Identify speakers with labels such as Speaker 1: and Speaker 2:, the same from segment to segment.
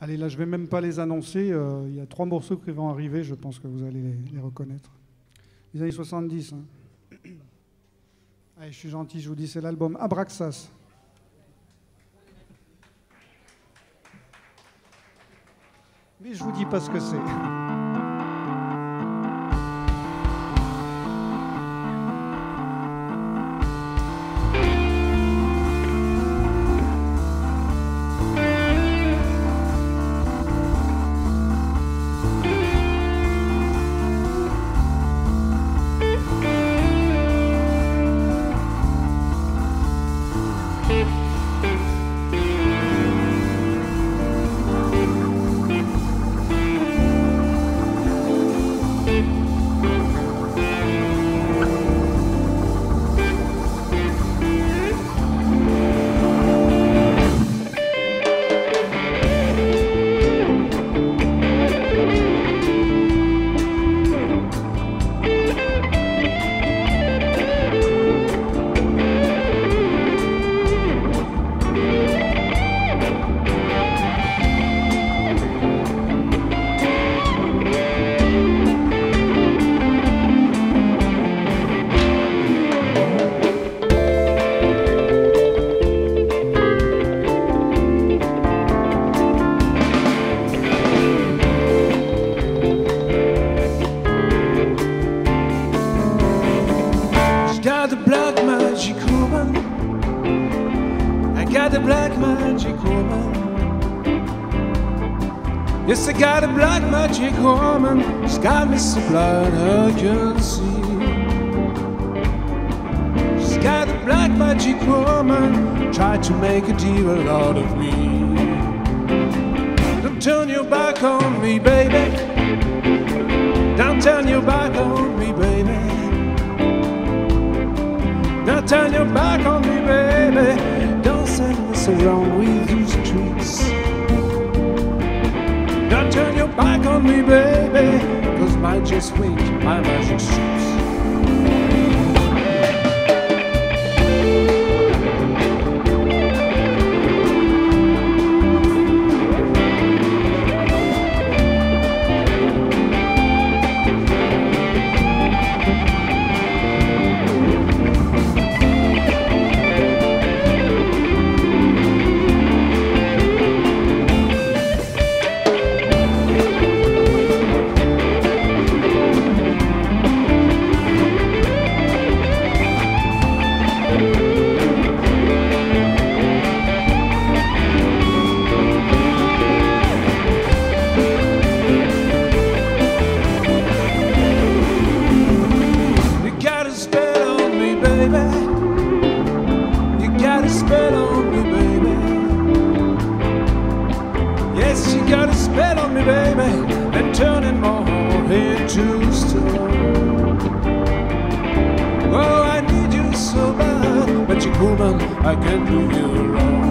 Speaker 1: Allez, là, je vais même pas les annoncer. Il y a 3 morceaux qui vont arriver. Je pense que vous allez les reconnaître. Les années 70. Hein. Allez, je suis gentil, je vous dis, c'est l'album Abraxas. Mais je vous dis pas ce que c'est.
Speaker 2: Yes, I got a black magic woman. She's got me so blind I can see. She's got a black magic woman. Tried to make a deal out of me. Don't turn your back on me, baby. Don't turn your back on me, baby. Don't turn your back on me, baby. Don't send us around with these tricks. Don't turn your back on me, baby, 'cause my just wink, my magic strips. I can't do you wrong.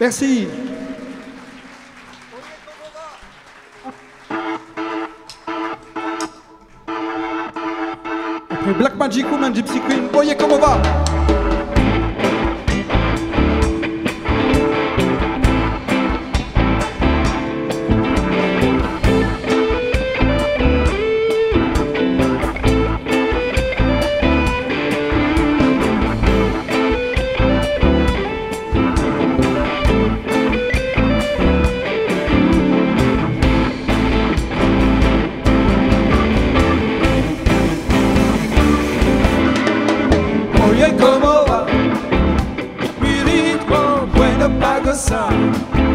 Speaker 1: Merci. Après Black Magic Woman, Gypsy Queen, oye como va.
Speaker 2: Oye como va, mi ritmo bueno para gozar.